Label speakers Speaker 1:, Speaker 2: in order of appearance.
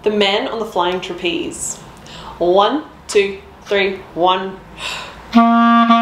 Speaker 1: The man on the flying trapeze. 1, 2, 3, 1.